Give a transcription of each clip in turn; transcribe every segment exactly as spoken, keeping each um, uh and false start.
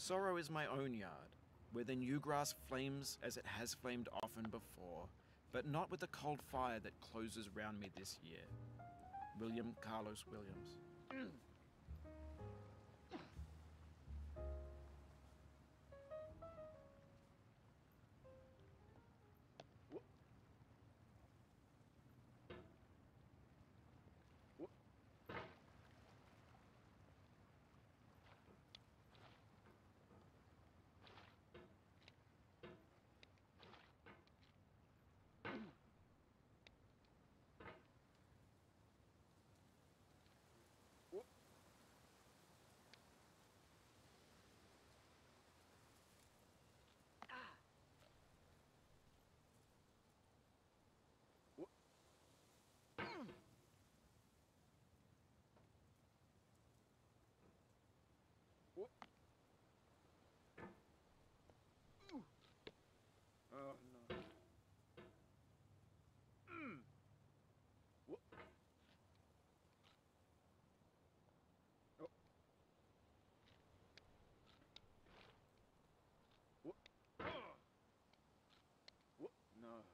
Sorrow is my own yard, where the new grass flames as it has flamed often before, but not with the cold fire that closes round me this year. William Carlos Williams. Oh no. Mm. Whoop. Oh. Whoop. Oh. Whoop. No.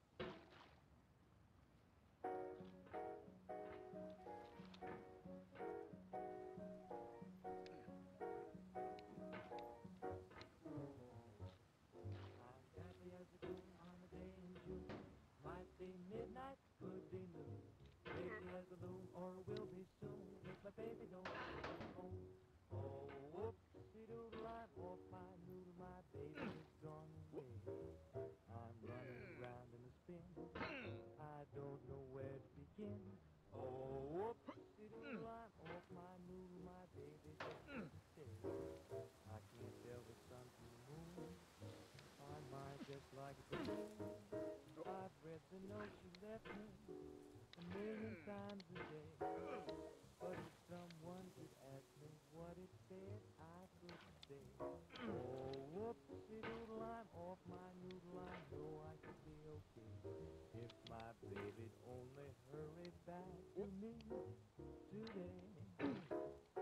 Happy as a moon on a day in June. Might be midnight, could be noon. Lately as a loon, or will be soon. If my baby don't come home. Oh, whoopsie-doodle, I'm off my noodle. My baby is gone away. I'm running around in a spin. I don't know where to begin. Oh, whoopsie-doodle, I'm off my noodle. My baby just couldn't stay. I can't tell the sun from the moon. My mind just like a balloon. I've read the note she left me a million times a day. But if someone could ask me what it said, I couldn't say. Oh, whoopsie-doodle, I'm off my noodle. I know I could be okay if my baby'd only hurry back to me today.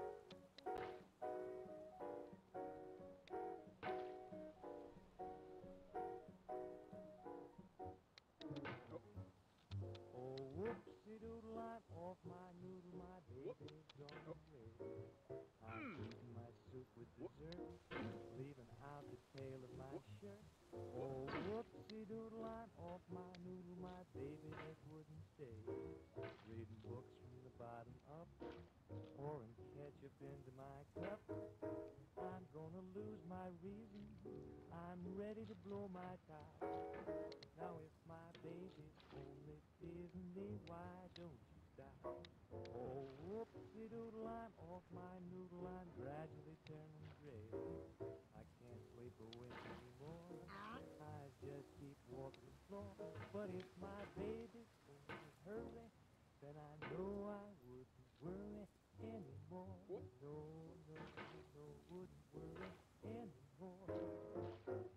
Oh, whoopsie-doodle, I'm off my noodle, my baby's gone away. I'm eating my soup with dessert, leaving out the tail of my shirt. Oh, whoopsie-doodle, I'm off my noodle, my baby just wouldn't stay. Reading books from the bottom up, pouring ketchup into my cup. I'm gonna lose my reason, I'm ready to blow my top. Now if my baby's only teasing me, why don't you stop? Oh, whoopsie-doodle, I'm off my noodle, I'm gradually turning gray. I can't sleep or wink anymore, I just keep walking the floor. But if my baby's only hurry, then I know I wouldn't worry anymore. No, no, no, wouldn't worry anymore.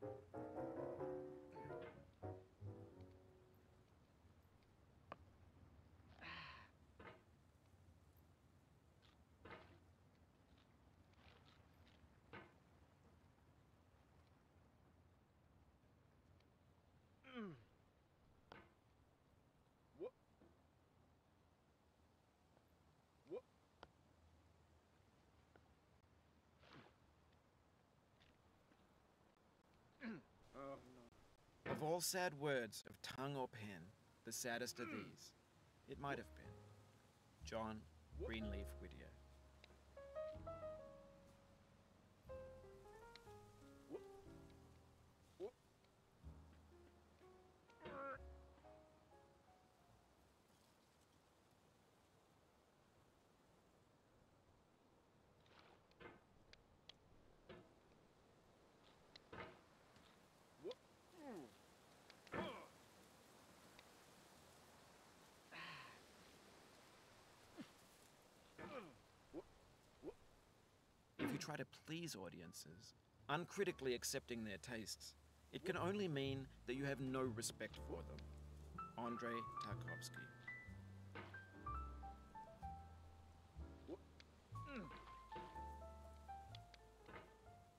Mm. Whoop. Whoop. Oh no. Of all sad words of tongue or pen, the saddest are these. It might have been. John Greenleaf Whittier. Whoop. Whoop. Whoop. Mm. Oh. Whoop. Whoop. If you try to please audiences, uncritically accepting their tastes, it can only mean that you have no respect for them. Andrei Tarkovsky. Whoop. Mm.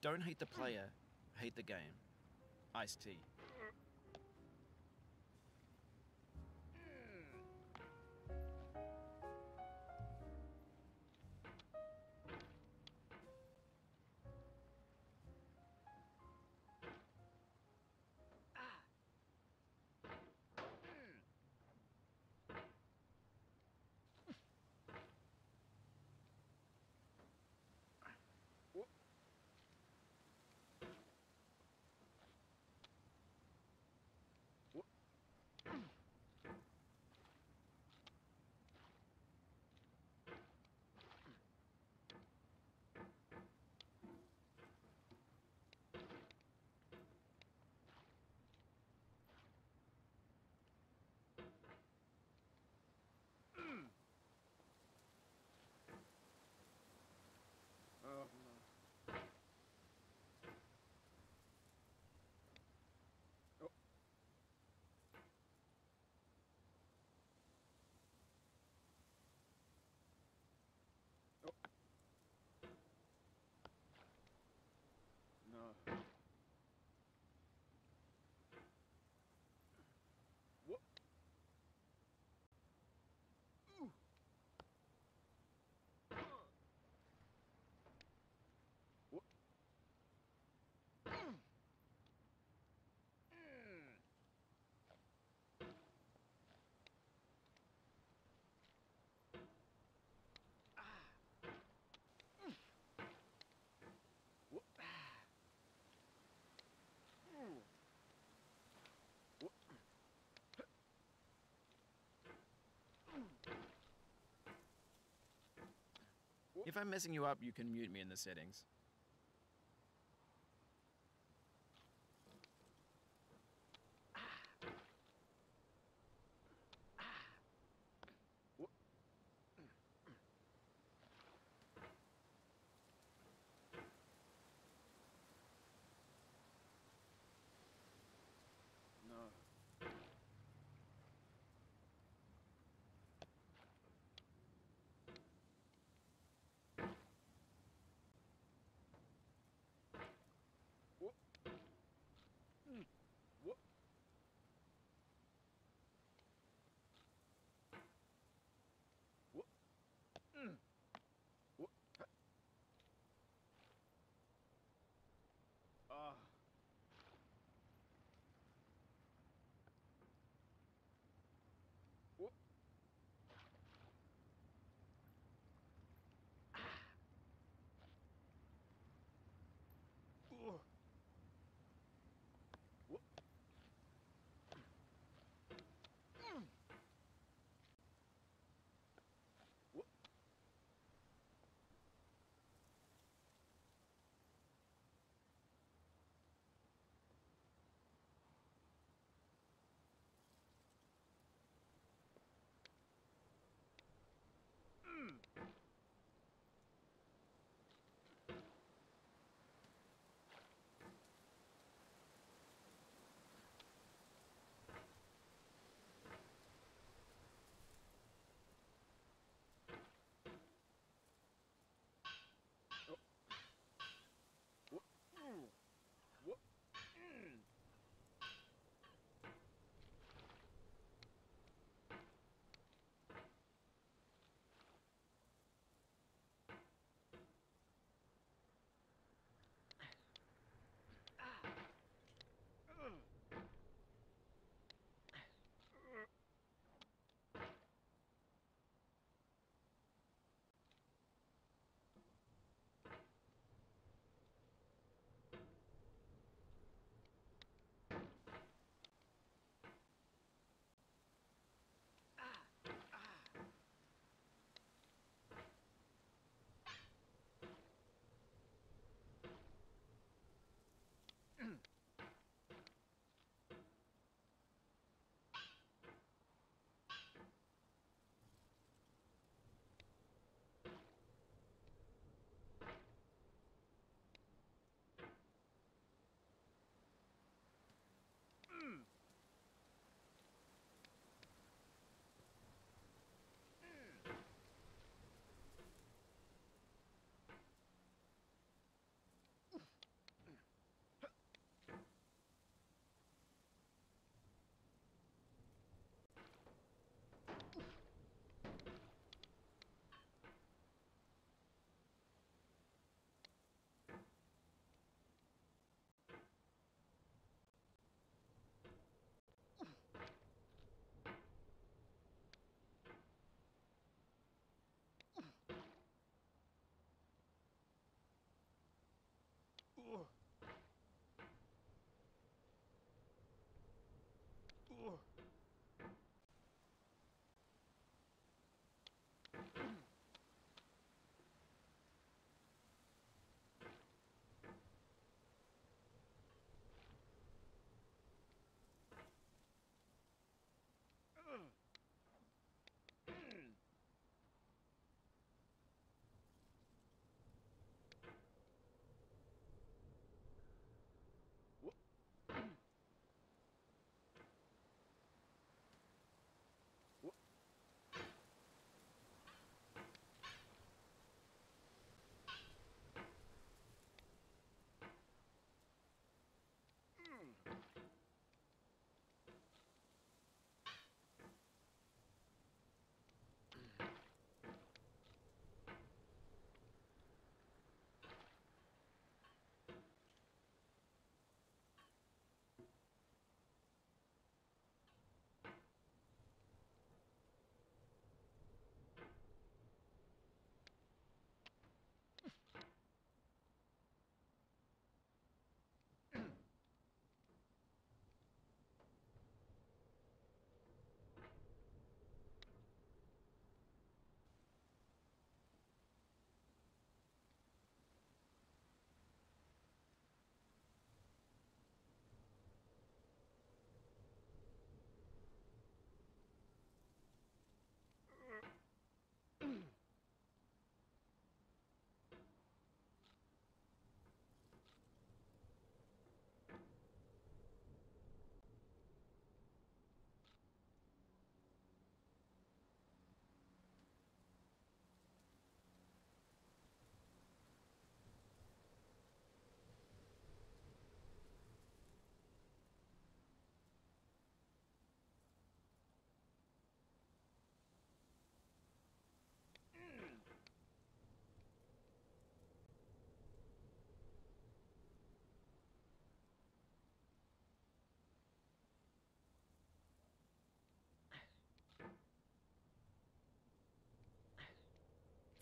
Don't hate the player, hate the game. Ice-T. Oh, no. Oh. Oh. No. What? Ooh. What? Mm. Mm. Ah. Mm. What? Ah. Ooh. What? If I'm messing you up, you can mute me in the settings. What? No.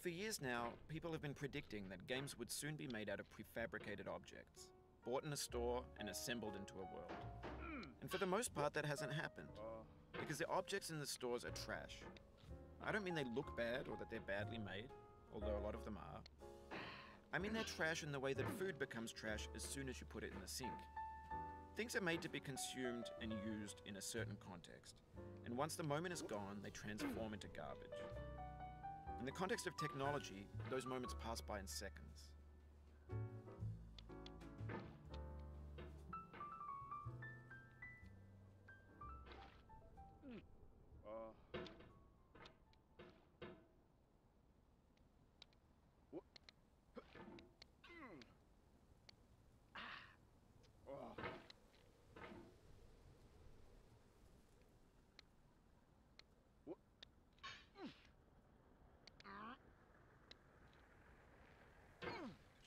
For years now, people have been predicting that games would soon be made out of prefabricated objects, bought in a store and assembled into a world. And for the most part, that hasn't happened, Uh, because the objects in the stores are trash. I don't mean they look bad or that they're badly made, although a lot of them are. I mean they're trash in the way that food becomes trash as soon as you put it in the sink. Things are made to be consumed and used in a certain context, and once the moment is gone, they transform into garbage. In the context of technology, those moments pass by in seconds. uh. Wha- Mm. Ah. Oh. Wha- Mm. Ah. Mm.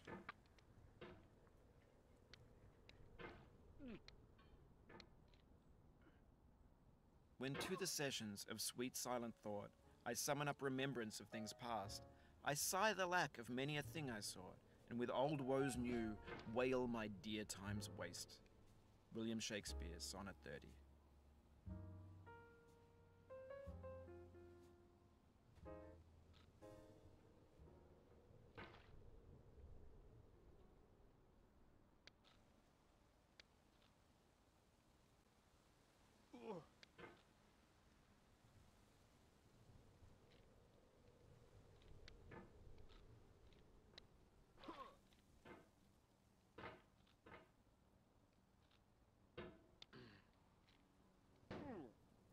Mm. When to the sessions of sweet silent thought I summon up remembrance of things past, I sigh the lack of many a thing I sought, and with old woes new, wail my dear time's waste. William Shakespeare, Sonnet thirty. Ugh. Mm.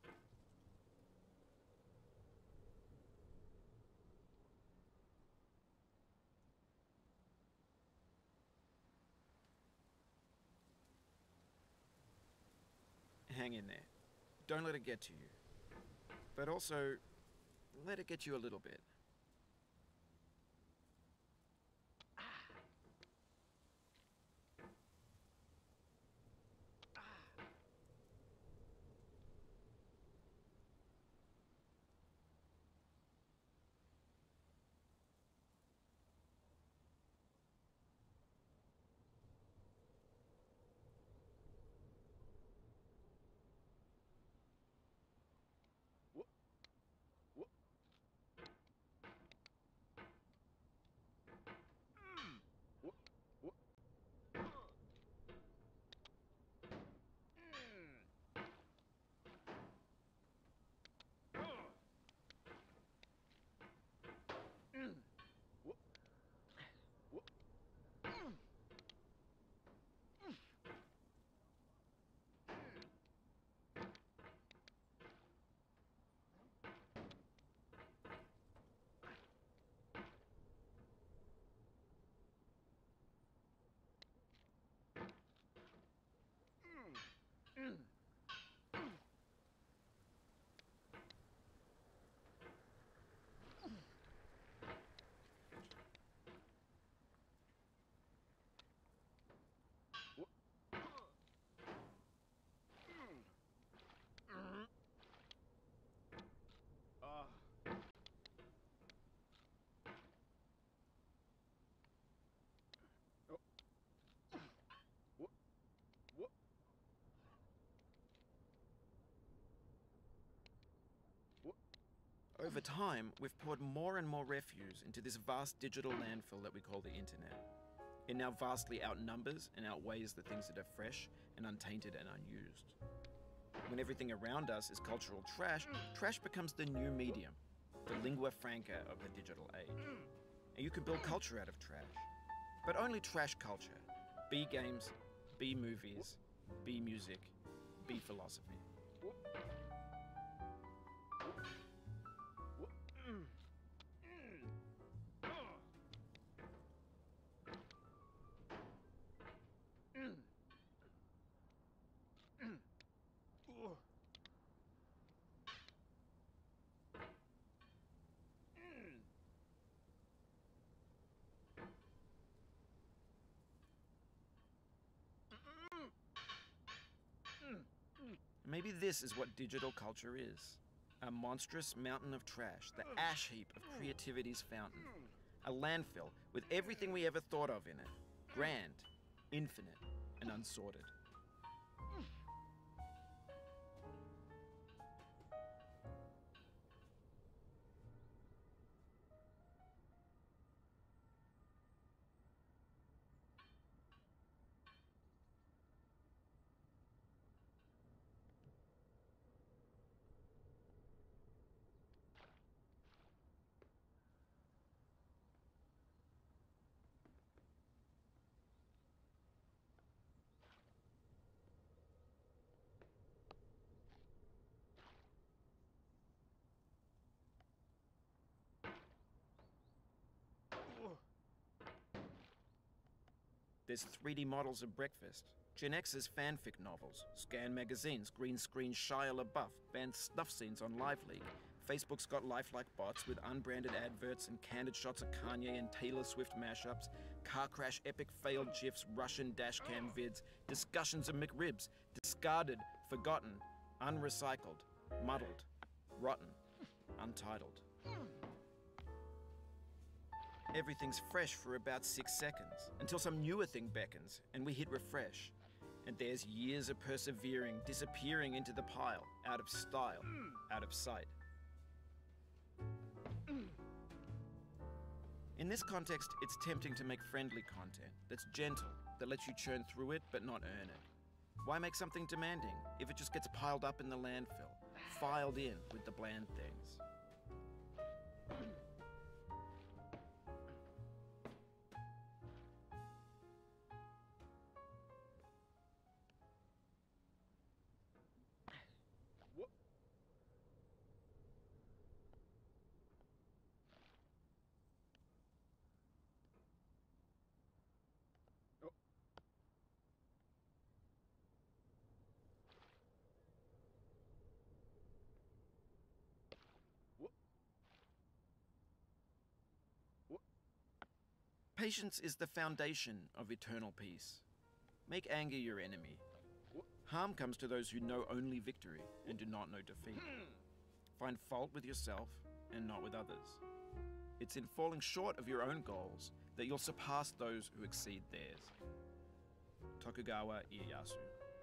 Hang in there. Don't let it get to you. But also, let it get you a little bit. Wha- wha- Mm. Wha- wha- Mm. Ugh. Mm. Wha- wha- Mm. Mm. Mm. Wha- Mm. Mm. Ah. Oh. Wha- wha- wha- Over time, we've poured more and more refuse into this vast digital landfill that we call the internet. It now vastly outnumbers and outweighs the things that are fresh and untainted and unused. When everything around us is cultural trash, trash becomes the new medium, the lingua franca of the digital age. And you can build culture out of trash. But only trash culture. Be games, be movies, be music, be philosophy. wha- wha- Mm. Mm. Ah. Mm. Mm. Ugh. Mm. Mm. Mm. Maybe this is what digital culture is. A monstrous mountain of trash, the ash heap of creativity's fountain. A landfill with everything we ever thought of in it. Grand, infinite, and unsorted. There's three D models of breakfast, Gen X's fanfic novels, Scan magazines, green screen Shia LaBeouf, banned snuff scenes on Live League. Facebook's got lifelike bots with unbranded adverts and candid shots of Kanye and Taylor Swift mashups, car crash epic failed gifs, Russian dashcam vids, discussions of McRibs, discarded, forgotten, unrecycled, muddled, rotten, untitled. Everything's fresh for about six seconds, until some newer thing beckons, and we hit refresh. And there's years of persevering disappearing into the pile, out of style, out of sight. In this context, it's tempting to make friendly content that's gentle, that lets you churn through it but not earn it. Why make something demanding if it just gets piled up in the landfill, filed in with the bland things? What? Oh. What? What? Patience is the foundation of eternal peace. Make anger your enemy. What? Harm comes to those who know only victory and do not know defeat. Find fault with yourself and not with others. It's in falling short of your own goals that you'll surpass those who exceed theirs. Tokugawa Ieyasu.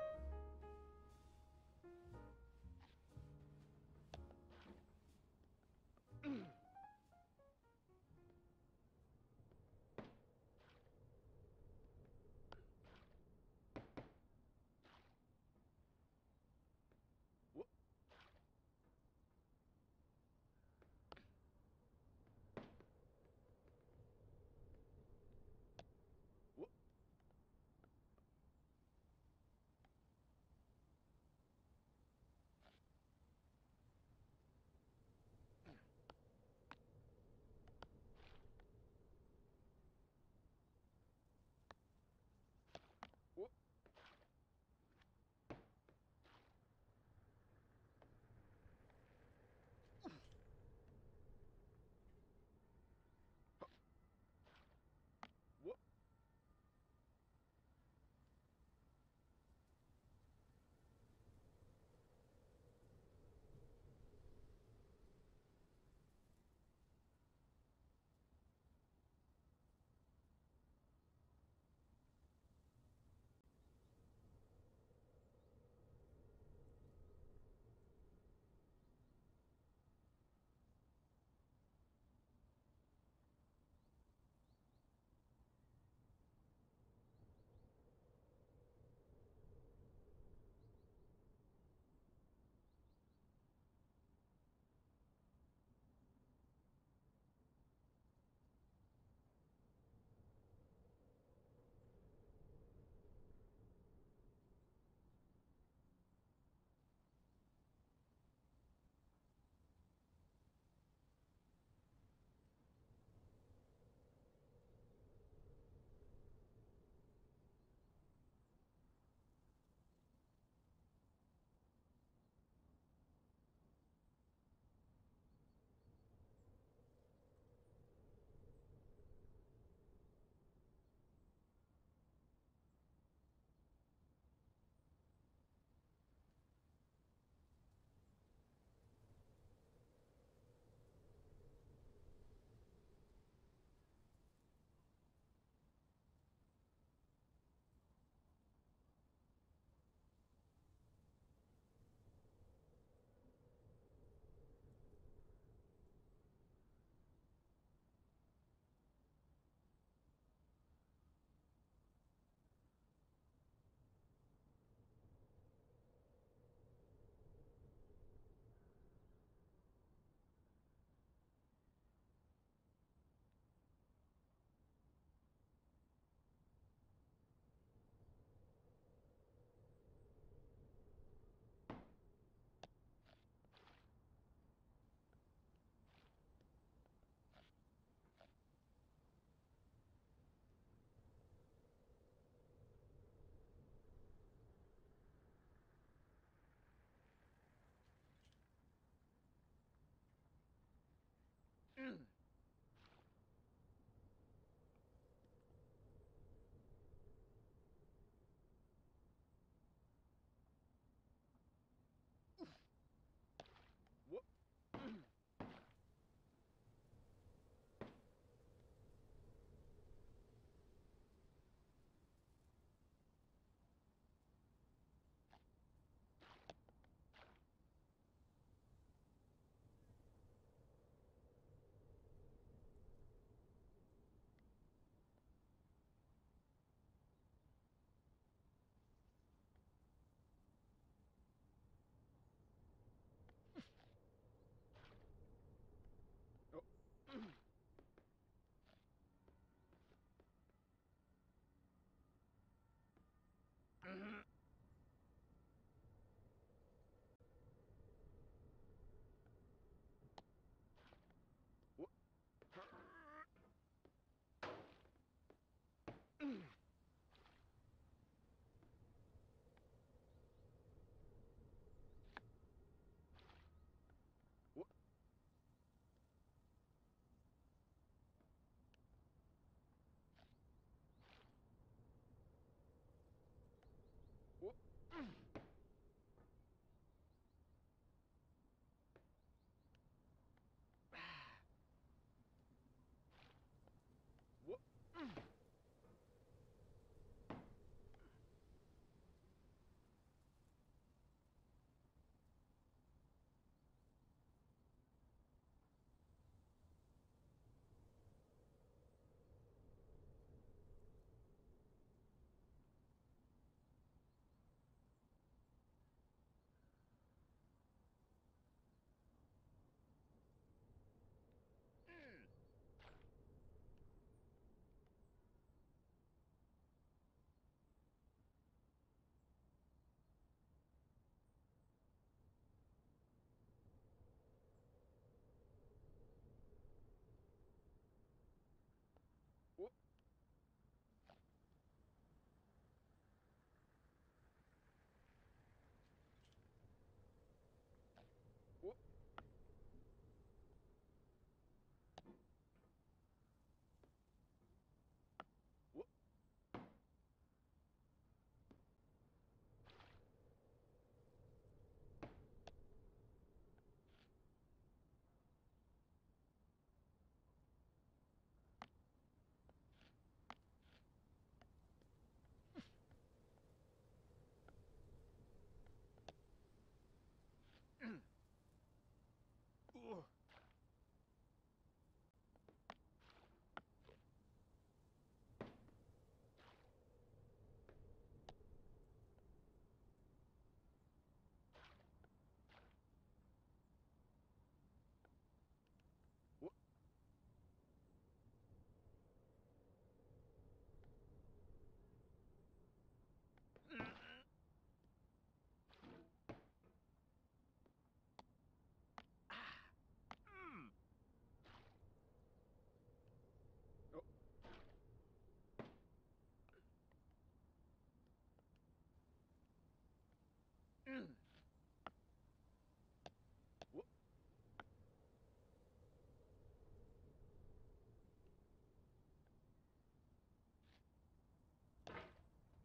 What? What?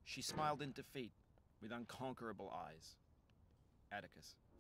She smiled in defeat with unconquerable eyes. Atticus.